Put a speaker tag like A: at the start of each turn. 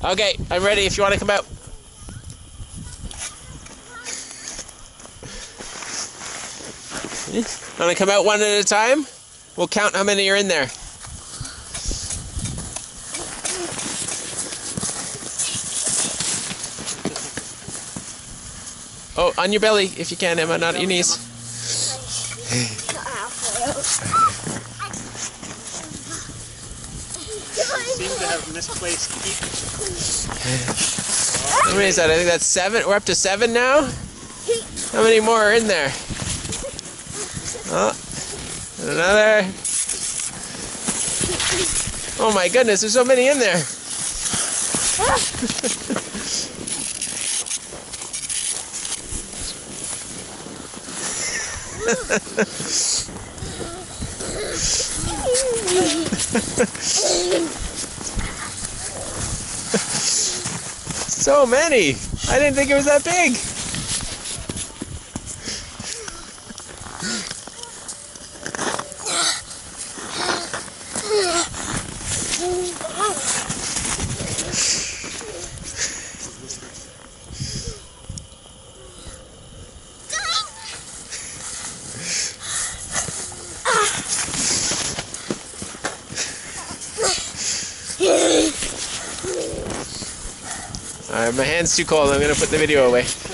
A: Okay, I'm ready if you want to come out. Want to come out one at a time? We'll count how many are in there. Oh, on your belly if you can, Emma, not at your knees.
B: Seem to have misplaced feet.
A: How many is that? I think that's 7. We're up to 7 now? How many more are in there? Oh, and another. Oh my goodness, there's so many in there. So many! I didn't think it was that big. Alright, my hand's too cold. I'm going to put the video away.